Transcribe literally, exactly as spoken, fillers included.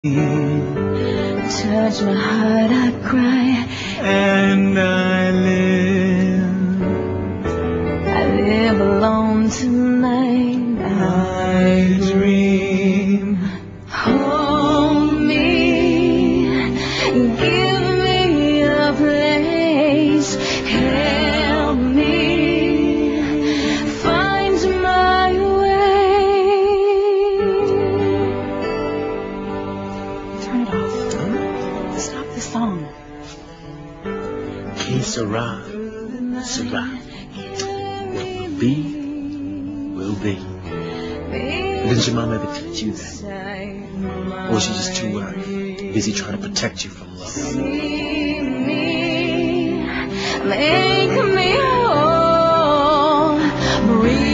Touch my heart, I cry, and I live. I live alone tonight. I dream. Hold me, give me a place. Help me find my way. Turn it off. Stop the song. Que sera, sera. What will be, will be. Didn't your mom ever teach you that? Or was she just too uh, busy trying to protect you from love? See me, make me whole, breathe.